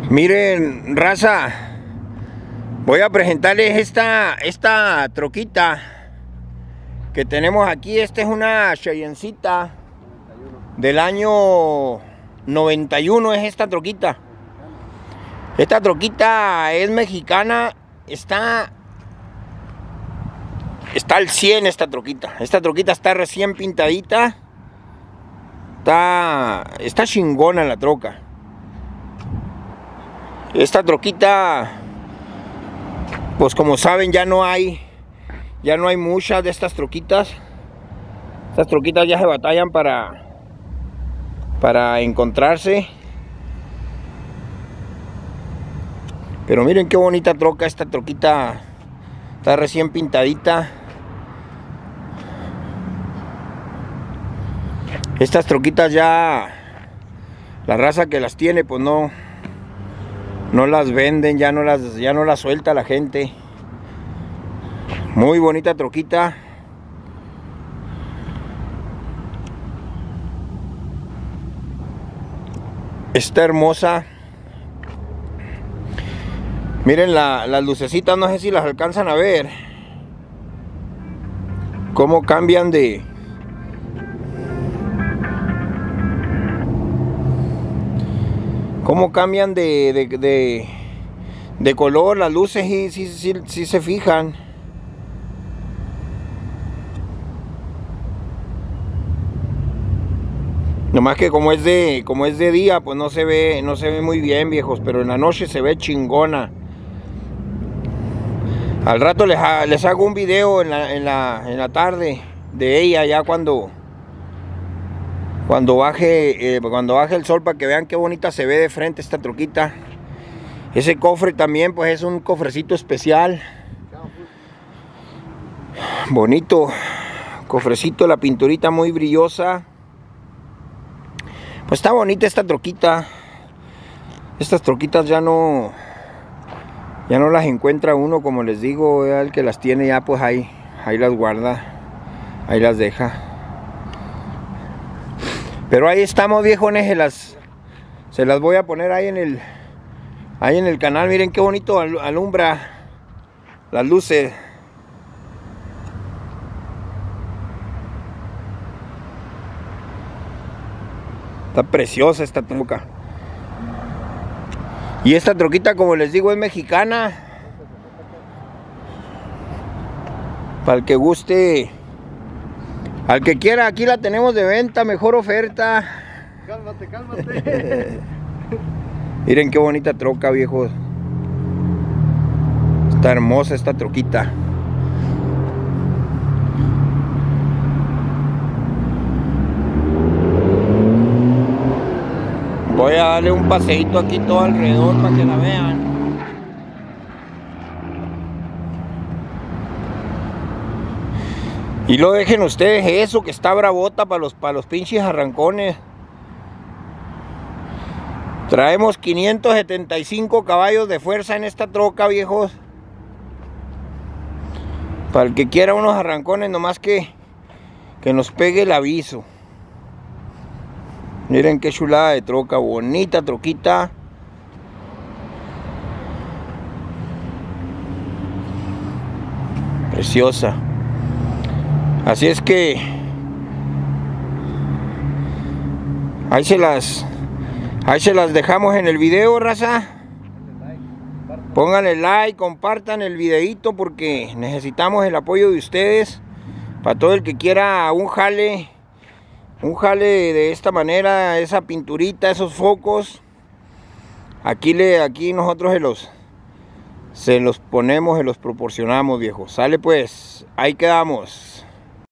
Miren, raza, voy a presentarles esta troquita que tenemos aquí. Esta es una Cheyenncita del año 91, es esta troquita. Esta troquita es mexicana, está al 100 esta troquita. Esta troquita está recién pintadita. Está chingona la troca. Esta troquita, pues como saben, ya no hay muchas de estas troquitas. Estas troquitas ya se batallan para encontrarse. Pero miren qué bonita troca. Esta troquita está recién pintadita. Estas troquitas ya, la raza que las tiene, pues no las venden, ya no las suelta la gente. Muy bonita troquita. Está hermosa. Miren las lucecitas, no sé si las alcanzan a ver. Cómo cambian de color las luces, y sí se fijan. Nomás que como es de día, pues no se ve muy bien, viejos, pero en la noche se ve chingona. Al rato les hago un video en la tarde de ella, ya cuando baje el sol, para que vean qué bonita se ve de frente esta troquita. Ese cofre también, pues es un cofrecito especial. Bonito cofrecito, la pinturita muy brillosa. Pues está bonita esta troquita. Estas troquitas ya no las encuentra uno, como les digo. El que las tiene ya, pues ahí las guarda, ahí las deja. Pero ahí estamos, viejones. Se las voy a poner ahí en el canal. Miren qué bonito alumbra las luces. Está preciosa esta troca. Y esta troquita, como les digo, es mexicana. Para el que guste, al que quiera, aquí la tenemos de venta, mejor oferta. Cálmate. Miren qué bonita troca, viejos. Está hermosa esta troquita. Voy a darle un paseíto aquí todo alrededor para que la vean. Y lo dejen ustedes eso, que está bravota para los pinches arrancones. Traemos 575 caballos de fuerza en esta troca, viejos. Para el que quiera unos arrancones, nomás que nos pegue el aviso. Miren qué chulada de troca, bonita troquita. Preciosa. Así es que ahí se las dejamos en el video, raza. Pónganle like, compartan el videito, porque necesitamos el apoyo de ustedes. Para todo el que quiera un jale de esta manera, esa pinturita, esos focos, aquí nosotros se los ponemos, se los proporcionamos, viejos. Sale pues, ahí quedamos.